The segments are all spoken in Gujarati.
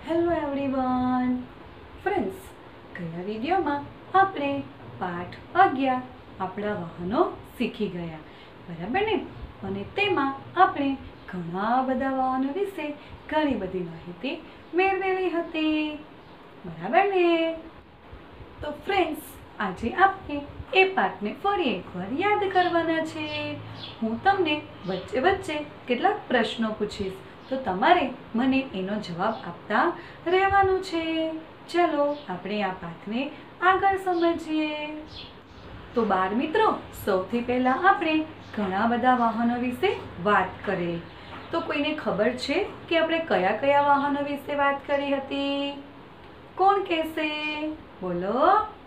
હેલો એવરીવન ફ્રેન્ડ્સ, ગયા વિડીયોમાં આપણે પાઠ 11 આપણા વાહનો શીખી ગયા, બરાબર ને? અને તેમાં આપણે ઘણા બધા વાહનો વિશે ઘણી બધી માહિતી મેળવેલી હતી, બરાબર ને? તો ફ્રેન્ડ્સ, આજે આપણે એ પાઠને ફરી એકવાર યાદ કરવાના છે. હું તમને વચ્ચે વચ્ચે કેટલાક પ્રશ્નો પૂછીશ, તો તમારે મને એનો જવાબ આપતા રહેવાનું છે. ચલો આપણે આ પાઠને આગળ સમજીએ. તો બાળ મિત્રો, સૌથી પહેલા આપણે ઘણા બધા વાહનો વિશે વાત કરી. તો કોઈને ખબર છે કે આપણે કયા કયા વાહનો વિશે વાત કરી હતી? કોણ કહેશે? બોલો.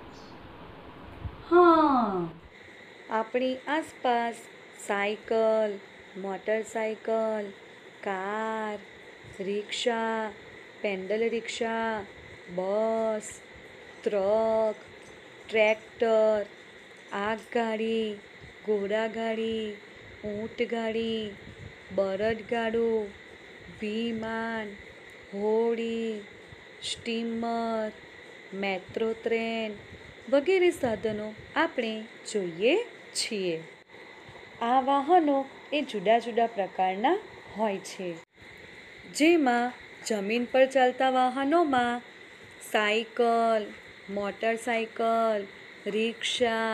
હા, આપણી આસપાસ cycle, motorcycle, car, rickshaw, pedal rickshaw, bus, truck, tractor, આગગાડી, ઘોડાગાડી, ઊંટગાડી, બળદગાડું, વિમાન, હોડી, સ્ટીમર, મેટ્રો ટ્રેન વગેરે સાધનો આપણે જોઈએ છીએ. આ વાહનો એ જુદા જુદા પ્રકારના હોય છે, જેમાં જમીન પર ચાલતા વાહનોમાં cycle, motorcycle, rickshaw,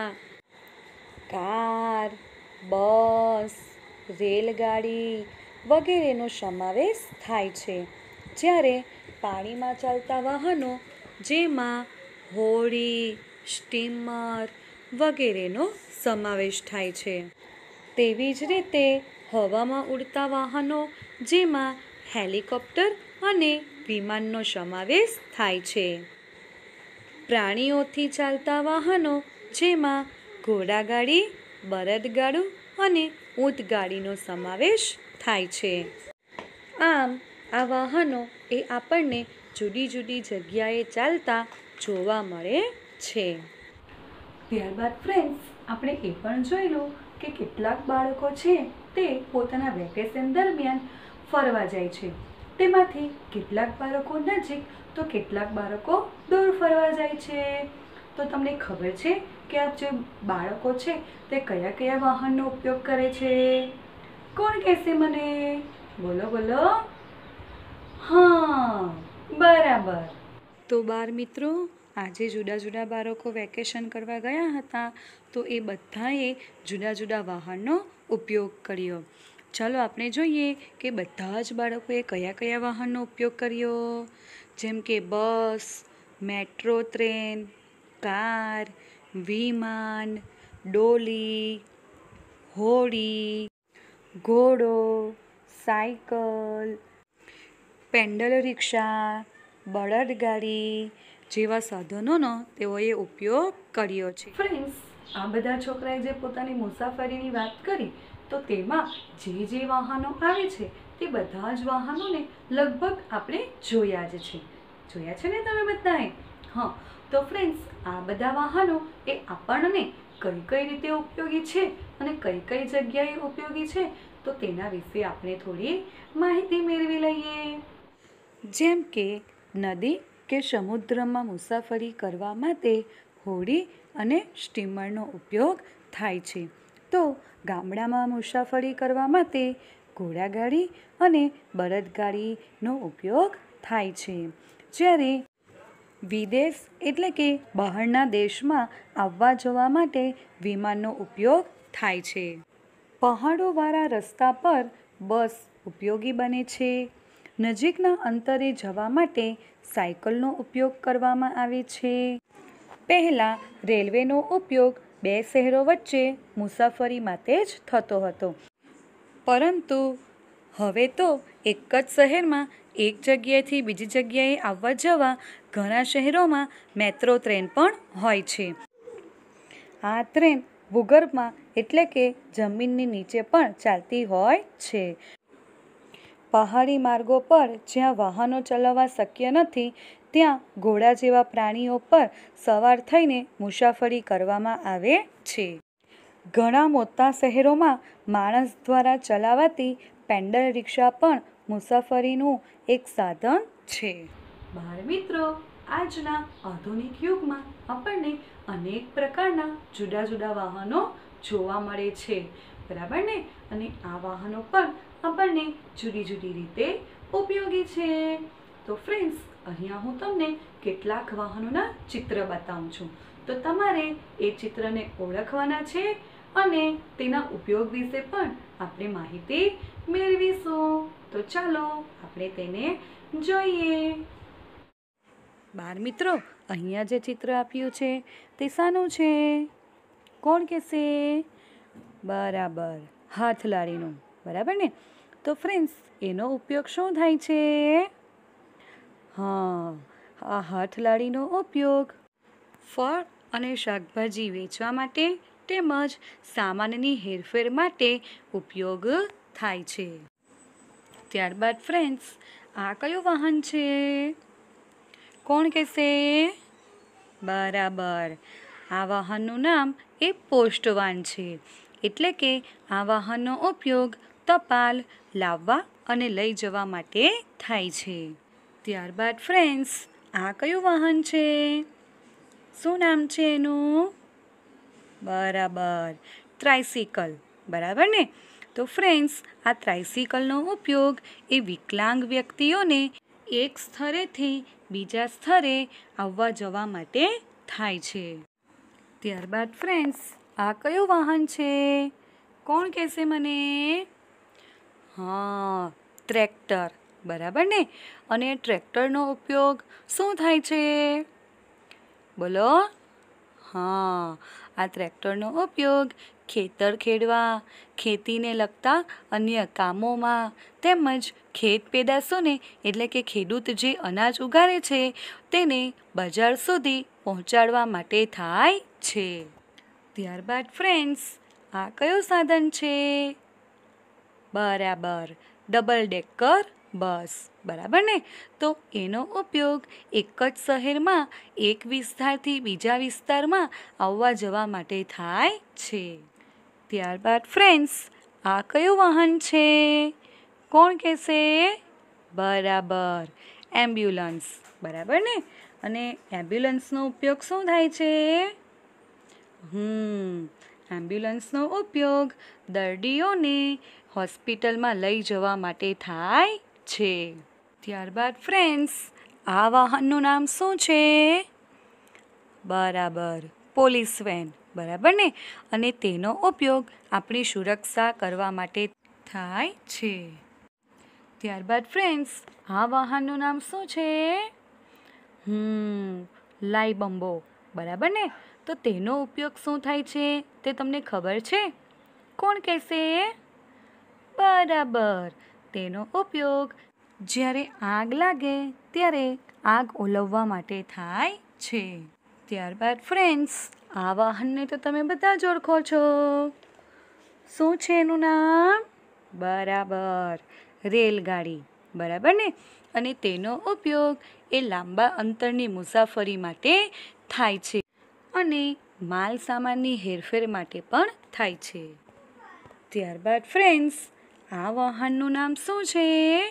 car, bus, રેલગાડી વગેરેનો સમાવેશ થાય છે. જ્યારે પાણીમાં ચાલતા વાહનો, જેમાં હોડી, સ્ટીમર વગેરેનો સમાવેશ થાય છે. તેવી જ રીતે હવામાં ઉડતા વાહનો, જેમાં હેલિકોપ્ટર અને વિમાનનો સમાવેશ થાય છે. પ્રાણીઓથી ચાલતા વાહનો, જેમાં ઘોડાગાડી, બળદગાડું અને ઊંટગાડીનો સમાવેશ થાય છે. આમ આ વાહનો એ આપણને જુદી જુદી જગ્યાએ ચાલતા જોવા મળે છે. ત્યારબાદ ફ્રેન્ડ્સ, આપણે એ પણ જોયેલું કે કેટલાક બાળકો છે તે પોતાના વેકેશન દરમિયાન ફરવા જાય છે. તેમાંથી કેટલાક બાળકો નજીક તો કેટલાક બાળકો દૂર ફરવા જાય છે. તો તમને ખબર છે કે આ જે બાળકો છે તે કયા કયા વાહનનો ઉપયોગ કરે છે? કોણ કહેશે મને? બોલો બોલો. હા, બરાબર. તો બાળ મિત્રો, આજે જુદા જુદા બાળકો વેકેશન કરવા ગયા હતા, તો એ બધાએ જુદા જુદા વાહનનો ઉપયોગ કર્યો. ચાલો આપણે જોઈએ કે બધા જ બાળકોએ કયા કયા વાહનનો ઉપયોગ કર્યો. જેમ કે બસ, મેટ્રો ટ્રેન, કાર, વિમાન, ડોલી, હોડી, ઘોડો, સાયકલ, પેન્ડલ રિક્ષા, બળદગાડી જેવા સાધનોનો તેઓએ ઉપયોગ કર્યો છે. ફ્રેન્ડ્સ, આ બધા છોકરાએ જે પોતાની મુસાફરીની વાત કરી, તો તેમાં જે વાહનો આવે છે તે બધા જ વાહનોને લગભગ આપણે જોયા જ છે. જોયા છે ને તમે બધાએ? હા, તો ફ્રેન્ડ્સ, આ બધા વાહનો એ આપણને કઈ કઈ રીતે ઉપયોગી છે અને કઈ કઈ જગ્યાએ ઉપયોગી છે, તો તેના વિશે આપણે થોડી માહિતી મેળવી લઈએ. જેમ કે નદી કે સમુદ્રમાં મુસાફરી કરવા માટે હોડી અને સ્ટીમરનો ઉપયોગ થાય છે. તો ગામડામાં મુસાફરી કરવા માટે ઘોડાગાડી અને બળદગાડીનો ઉપયોગ થાય છે. જ્યારે વિદેશ એટલે કે બહારના દેશમાં આવવા જવા માટે વિમાનનો ઉપયોગ થાય છે. પહાડોવાળા રસ્તા પર બસ ઉપયોગી બને છે. નજીકના અંતરે જવા માટે સાયકલનો ઉપયોગ કરવામાં આવે છે. પહેલાં રેલવેનો ઉપયોગ બે શહેરો વચ્ચે મુસાફરી માટે જ થતો હતો, પરંતુ હવે તો એક જ શહેરમાં એક જગ્યાએથી બીજી જગ્યાએ આવવા જવા ઘણા શહેરોમાં મેટ્રો ટ્રેન પણ હોય છે. આ ટ્રેન ભૂગર્ભમાં એટલે કે જમીનની નીચે પણ ચાલતી હોય છે. પહાડી માર્ગો પર જ્યાં વાહનો ચલાવવા શક્ય નથી, ત્યાં ઘોડા જેવા પ્રાણીઓ પર સવાર થઈને મુસાફરી કરવામાં આવે છે. ઘણા મોટા શહેરોમાં માણસ દ્વારા ચલાવાતી પેન્ડલ રિક્ષા પણ મુસાફરીનું એક સાધન છે. બાળ મિત્રો, આજના આધુનિક યુગમાં આપણને અનેક પ્રકારના જુદા જુદા વાહનો જોવા મળે છે, બરાબર ને? અને આ વાહનો પણ આપણને જુદી જુદી રીતે ઉપયોગી છે. તો ફ્રેન્ડ્સ, અહીંયા હું તમને કેટલાક વાહનોના ચિત્ર બતાવું છું. તો તમારે એ ચિત્રને ઓળખવાના છે અને તેના ઉપયોગ વિશે પણ આપણે માહિતી મેળવીશું. તો ચાલો આપણે તેને જોઈએ. બાળ મિત્રો, અહીંયા જે ચિત્ર આપ્યું છે તે શાનું છે? કોણ કહેશે? બરાબર, હાથલારીનું, બરાબર ને? તો ફ્રેન્ડ્સ, એનો ઉપયોગ શું થાય છે? હા, આ હાથલારીનો ઉપયોગ ફળ અને શાકભાજી વેચવા માટે તેમજ સામાનની હેરફેર માટે ઉપયોગ થાય છે. ત્યારબાદ ફ્રેન્ડ્સ, આ કયું વાહન છે? કોણ કહેશે? બરાબર, આ વાહનનું નામ એ પોસ્ટવાન છે. એટલે કે આ વાહનનો ઉપયોગ ટપાલ લાવવા અને લઈ જવા માટે થાય છે. ત્યારબાદ ફ્રેન્ડ્સ, આ કયું વાહન છે? શું નામ છે એનું? બરાબર, ટ્રાયસિકલ, બરાબર ને? તો ફ્રેન્ડ્સ, આ ટ્રાયસિકલનો ઉપયોગ એ વિકલાંગ વ્યક્તિઓને એક સ્થળેથી બીજા સ્થળે આવવા જવા માટે થાય છે. ત્યારબાદ ફ્રેન્ડ્સ, આ કયું વાહન છે? કોણ કહેશે મને? હા, ટ્રેક્ટર, બરાબર ને? અને ટ્રેક્ટરનો ઉપયોગ શું થાય છે? બોલો. હા, આ ટ્રેક્ટરનો ઉપયોગ ખેતર ખેડવા, ખેતીને લગતા અન્ય કામોમાં તેમજ ખેત પેદાશોને એટલે કે ખેડૂત જે અનાજ ઉગાડે છે તેને બજાર સુધી પહોંચાડવા માટે થાય છે. ત્યારબાદ ફ્રેન્ડ્સ, આ કયું સાધન છે? બરાબર, ડબલ ડેકર બસ, બરાબર ને? તો એનો ઉપયોગ એક જ શહેરમાં એક વિસ્તારથી બીજા વિસ્તારમાં આવવા જવા માટે થાય છે. ત્યારબાદ ફ્રેન્ડ્સ, આ કયું વાહન છે? કોણ કહેશે? બરાબર, એમ્બ્યુલન્સ, બરાબર ને? અને એમ્બ્યુલન્સનો ઉપયોગ શું થાય છે? એમ્બ્યુલન્સનો ઉપયોગ દર્દીઓને હોસ્પિટલમાં લઈ જવા માટે થાય છે. ત્યારબાદ ફ્રેન્ડ્સ, આ વાહનનું નામ શું છે? બરાબર, પોલીસ વેન, બરાબર ને? અને તેનો ઉપયોગ આપણી સુરક્ષા કરવા માટે થાય છે. ત્યારબાદ ફ્રેન્ડ્સ, આ વાહનનું નામ શું છે? લાઈ બંબો, બરાબર ને? તો તેનો ઉપયોગ શું થાય છે તે તમને ખબર છે? કોણ કહેશે? બરાબર, તેનો ઉપયોગ જ્યારે આગ લાગે ત્યારે આગ ઓલવવા માટે થાય છે. ત્યારબાદ ફ્રેન્ડ્સ, આ વાહનને તો તમે બધા જ ઓળખો છો. શું છે એનું નામ? બરાબર, રેલગાડી, બરાબર ને? અને તેનો ઉપયોગ એ લાંબા અંતરની મુસાફરી માટે થાય છે અને માલ સામાનની હેરફેર માટે પણ થાય છે. ત્યારબાદ ફ્રેન્ડ્સ, આ વાહનનું નામ શું છે?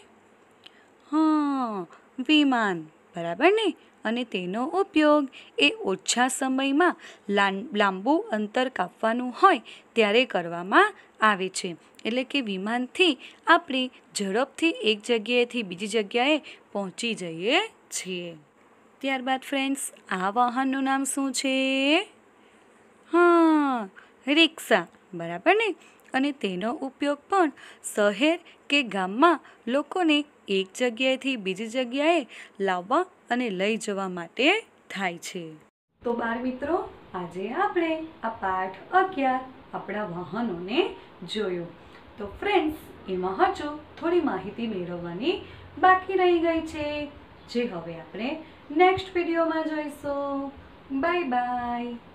હા, વિમાન, બરાબર ને? અને તેનો ઉપયોગ એ ઓછા સમયમાં લાંબુ અંતર કાપવાનું હોય ત્યારે કરવામાં આવે છે. એટલે કે વિમાનથી આપણે ઝડપથી એક જગ્યાએથી બીજી જગ્યાએ પહોંચી જઈએ છીએ. ત્યારબાદ ફ્રેન્ડ્સ, આ વાહનનું નામ શું છે? હા, રિક્ષા, બરાબર ને? અને તેનો ઉપયોગ પણ શહેર કે ગામમાં લોકોને એક જગ્યાએથી બીજી જગ્યાએ લાવવા અને લઈ જવા માટે થાય છે. તો બાળ મિત્રો, આજે આપણે આ પાઠ 11 આપણા વાહનોને જોયું. તો ફ્રેન્ડ્સ, એમાં હજુ થોડી માહિતી મેળવવાની બાકી રહી ગઈ છે, જે હવે આપણે નેક્સ્ટ વિડીયોમાં જોઈશું. Bye by.